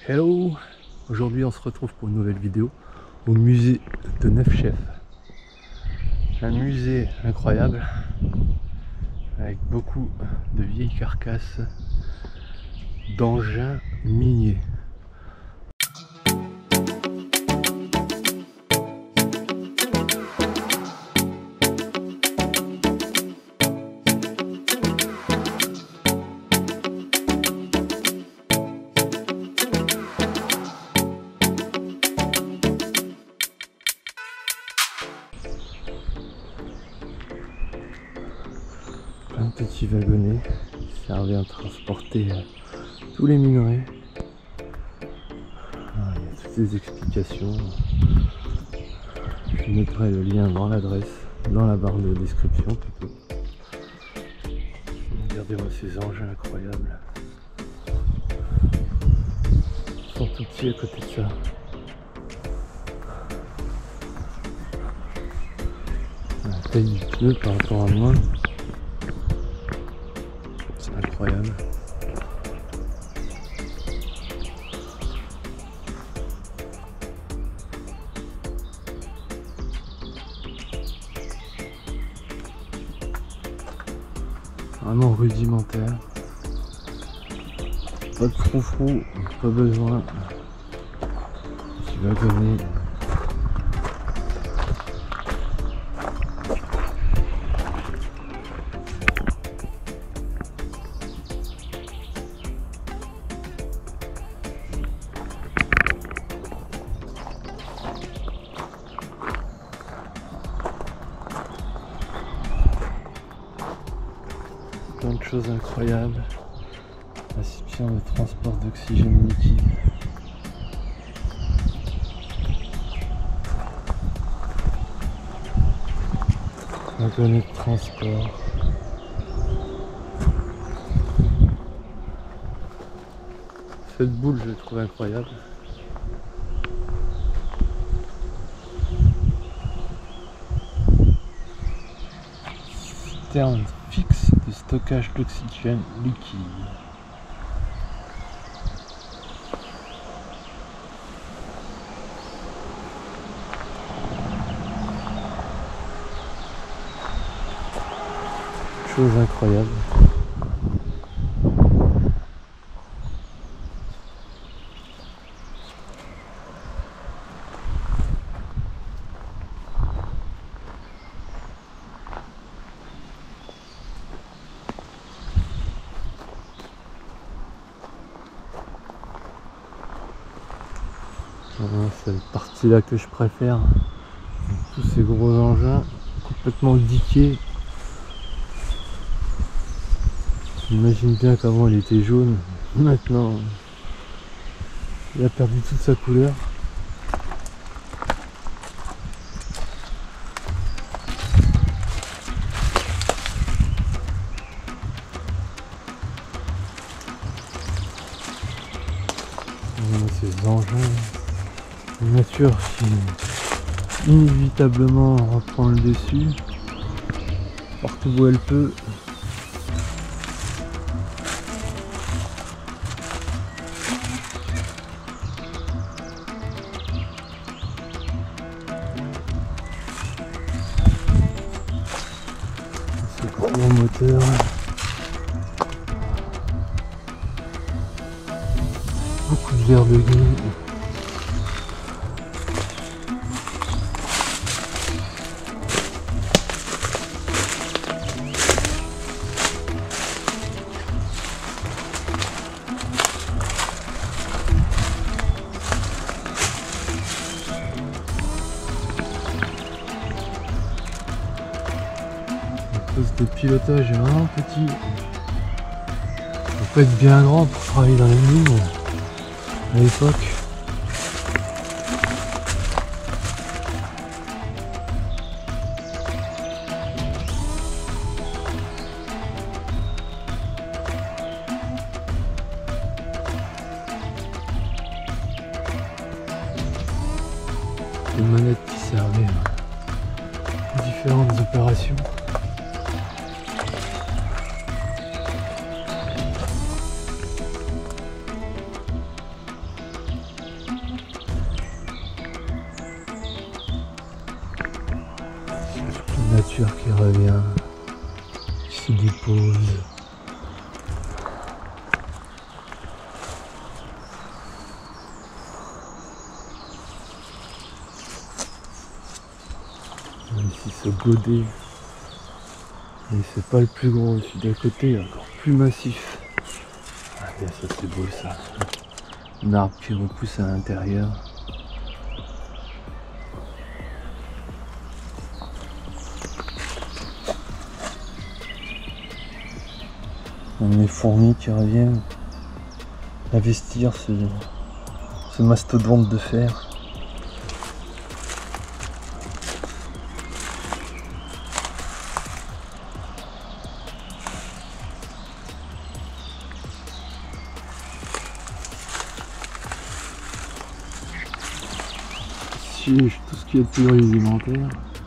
Hello! Aujourd'hui on se retrouve pour une nouvelle vidéo au musée de Neufchâteau. Un musée incroyable avec beaucoup de vieilles carcasses d'engins miniers. Un petit wagonnet qui servait à transporter tous les minerais. Ah, il y a toutes les explications. Je mettrai le lien dans l'adresse, dans la barre de description plutôt. Regardez-moi ces engins incroyables. Ils sont tout petits à côté de ça. La taille du pneu par rapport à moi. C'est incroyable. Vraiment rudimentaire. Pas de froufrou, pas besoin. Petit wagonnet. Plein de choses incroyables. Récipient de transport d'oxygène liquide. Wagonnet de transport. Cette boule, je la trouve incroyable. Citerne fixe de stockage d'oxygène liquide. Chose incroyable. C'est la partie là que je préfère. Tous ces gros engins complètement diqués. J'imagine bien qu'avant il était jaune. Maintenant il a perdu toute sa couleur. Ces engins, la nature qui inévitablement reprend le dessus partout où elle peut. Ce gros moteur. Beaucoup de verre de gris. Le poste de pilotage est vraiment petit. Il faut être bien grand pour travailler dans les mines à l'époque. Des manettes qui servaient à différentes opérations. voiture qui revient, qui se dépose. Ici ce godet, mais c'est pas le plus gros, celui d'à côté est encore plus massif. Ah bien ça c'est beau ça, un arbre qui repousse à l'intérieur. Les fourmis qui reviennent investir ce mastodonte de fer. Ici, tout ce qui est de plus rudimentaire.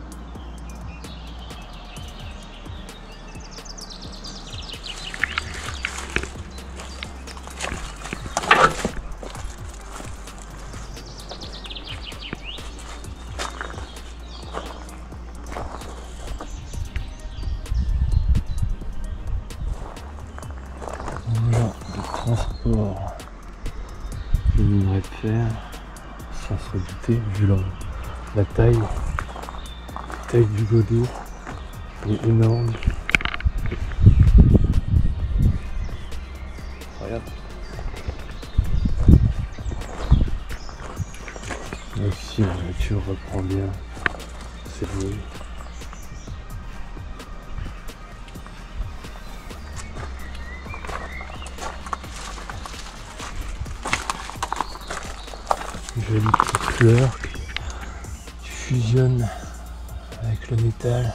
Voilà, le transport de minerai de fer, sans se redouter, vu la taille du godet est énorme. Incroyable. Là aussi la nature reprend bien ses bruits. Jolie petite fleur qui fusionne avec le métal.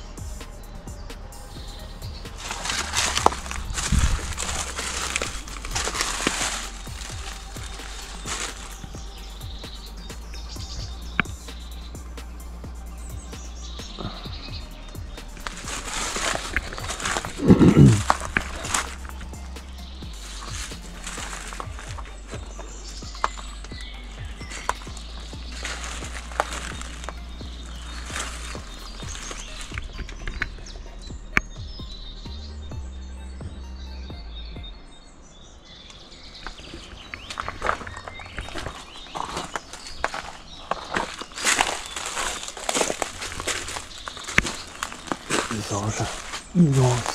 Des anges immenses.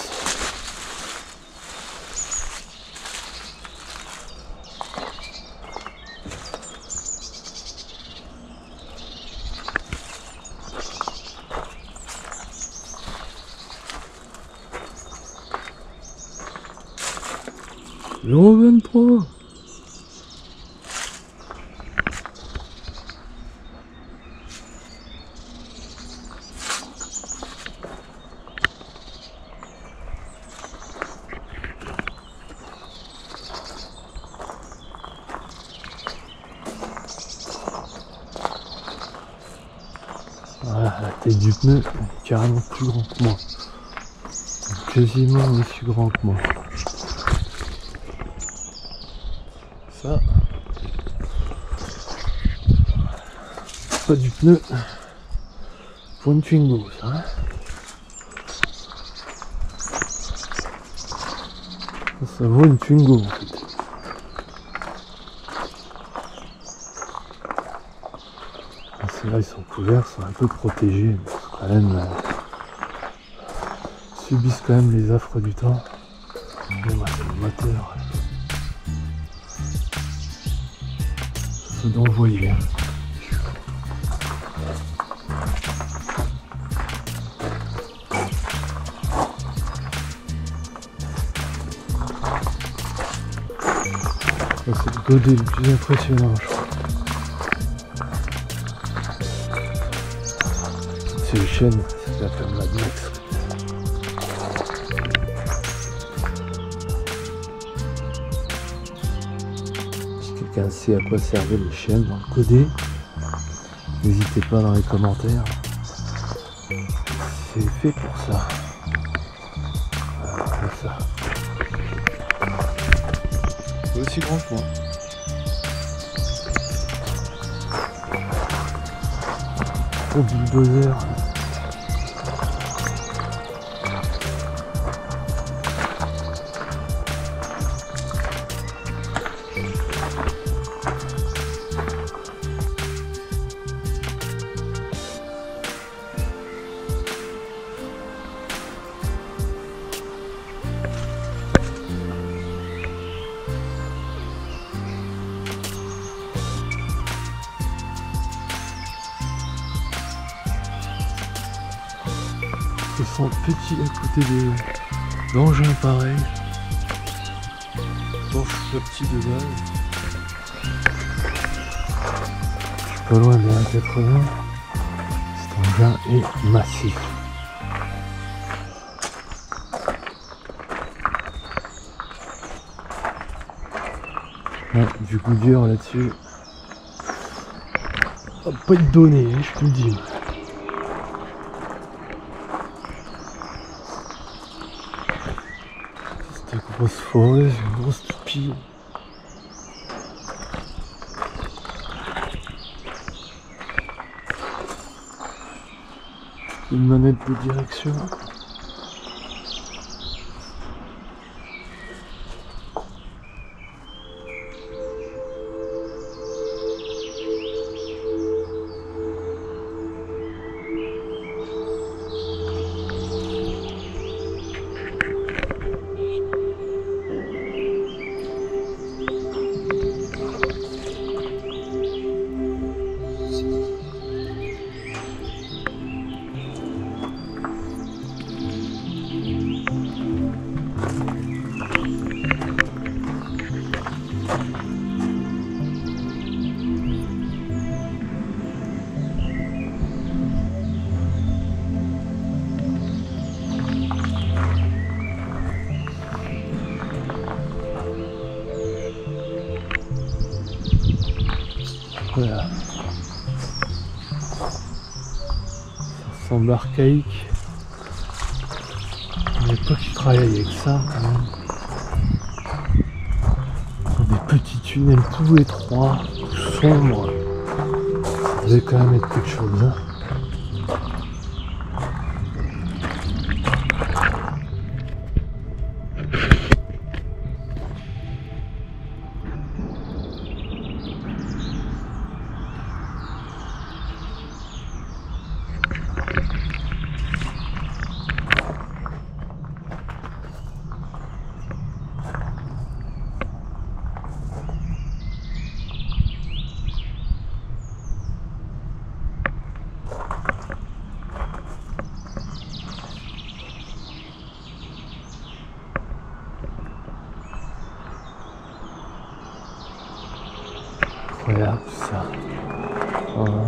L'an 23. Voilà, la tête du pneu est carrément plus grand que moi. Quasiment aussi grand que moi. Ça, pas du pneu pour une Twingo, ça. Hein, ça vaut une Twingo en fait. Ceux-là ils sont couverts, sont un peu protégés, mais quand même subissent quand même les affres du temps. Mais moi c'est le moteur. Ça doit envoyer. Hein. C'est le godet le plus impressionnant, je crois. C'est le chêne, c'est la ferme Mad Max. Si quelqu'un sait à quoi servaient les chênes dans le godet, n'hésitez pas dans les commentaires. C'est fait pour ça. Voilà, comme ça. C'est aussi grand que moi. Au bulldozer. se sent petit à côté d'engins pareils. Bon, je suis pas petit de base. Je suis pas loin de la 80. Cet engin est massif. Ouais, du coup dur là-dessus. Ça va pas être donné, je te le dis. Cette grosse foreuse, une grosse toupie. Une manette de direction. Voilà. Ça ressemble archaïque. À l'époque, je travaillais avec ça quand même. Des petits tunnels tout étroits, tout sombres. Ça devait quand même être quelque chose. Hein. Incroyable ça. Voilà.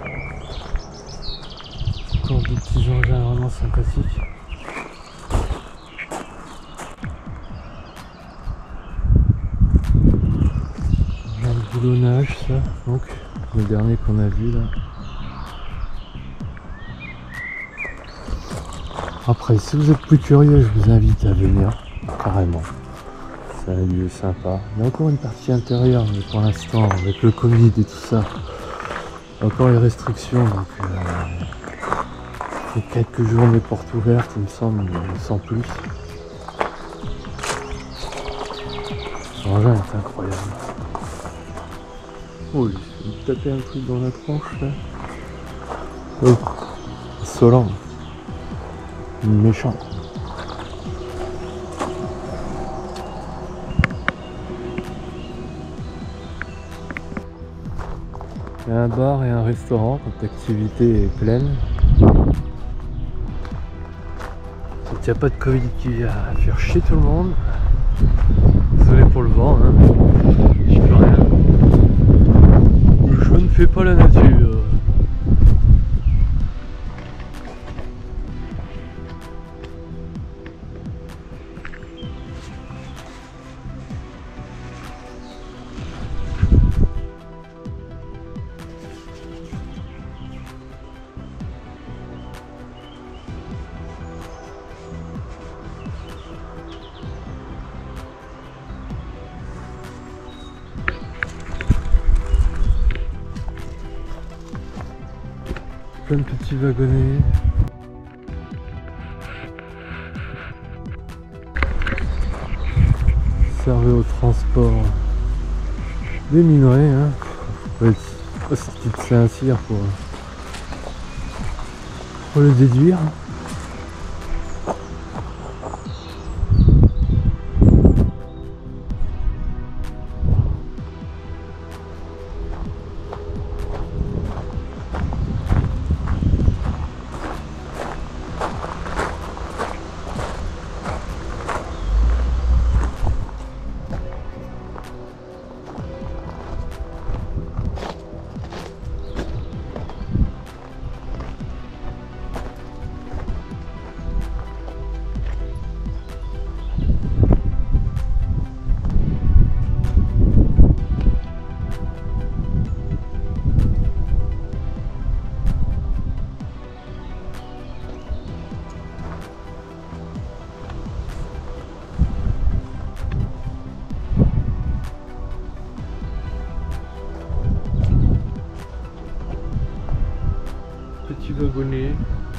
Encore des petits engins vraiment sympathiques. Le boulonnage, ça, donc le dernier qu'on a vu là. Après, si vous êtes plus curieux, je vous invite à venir carrément. C'est un lieu sympa. Il y a encore une partie intérieure, mais pour l'instant, avec le Covid et tout ça, il y a encore les restrictions, donc il y a quelques journées portes ouvertes, il me semble, mais sans plus. L'engin est incroyable. Oh, il me tapait un truc dans la tronche là. Oh, insolent. Méchant. Il y a un bar et un restaurant quand l'activité est pleine. Quand il n'y a pas de Covid qui vient faire chier tout le monde. Désolé pour le vent, hein. Je peux rien. Je ne fais pas la nature. Plein de petits wagonnets. Servait au transport des minerais. Hein. Faut être sorti de Saint-Cyr pour le déduire. vous abonner.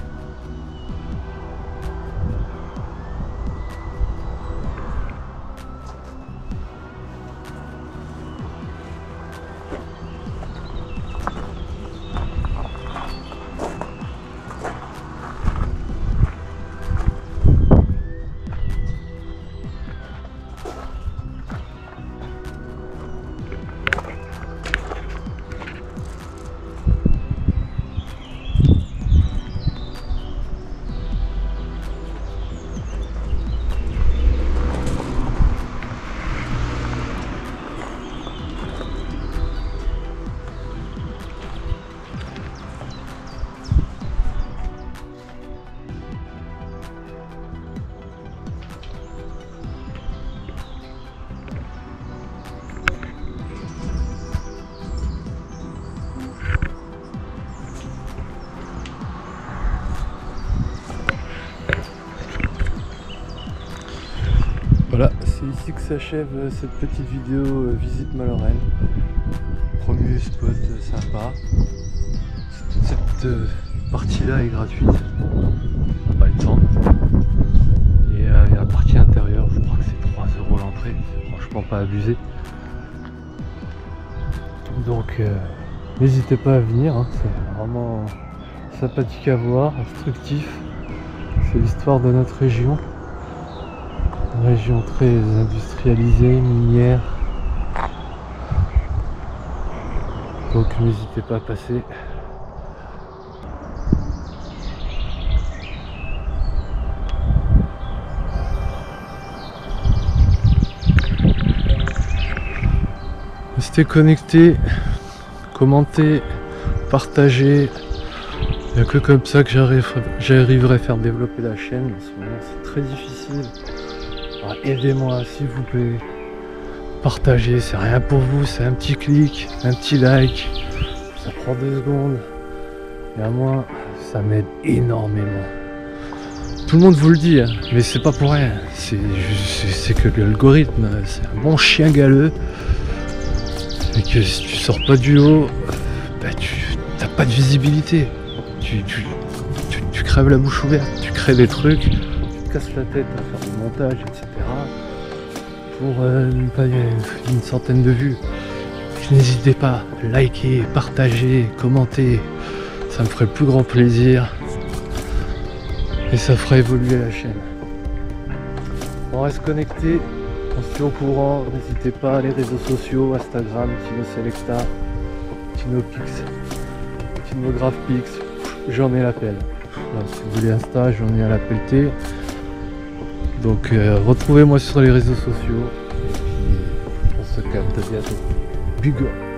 Voilà, c'est ici que s'achève cette petite vidéo visite Malorraine. Premier spot sympa. Toute cette partie-là est gratuite, pas le temps. Et la partie intérieure, je crois que c'est 3 € l'entrée, c'est franchement pas abusé. Donc n'hésitez pas à venir, hein, c'est vraiment sympathique à voir, instructif. C'est l'histoire de notre région. Une région très industrialisée, minière. Donc n'hésitez pas à passer. Restez connectés, commentez, partagez. Il n'y a que comme ça que j'arriverai à faire développer la chaîne. En ce moment c'est très difficile. Alors, aidez-moi s'il vous plaît. Partagez, c'est rien pour vous, c'est un petit clic, un petit like. Ça prend 2 secondes. Et à moi, ça m'aide énormément. Tout le monde vous le dit, hein, mais c'est pas pour rien. C'est que l'algorithme, c'est un bon chien galeux. Et que si tu sors pas du lot, bah, tu n'as pas de visibilité. Tu crèves la bouche ouverte, tu crées des trucs, tu te casses la tête à faire des montages, etc. Pour pas une centaine de vues. N'hésitez pas, likez, partagez, commentez. Ça me ferait le plus grand plaisir. Et ça fera évoluer la chaîne. On reste connecté. On se tient au courant, n'hésitez pas, les réseaux sociaux, Instagram, Tino Selecta, Tino Pix, Tino Graph Pix, j'en ai l'appel. Si vous voulez Insta, j'en ai à la pelleter. Donc retrouvez-moi sur les réseaux sociaux et puis on se capte bientôt. Big up.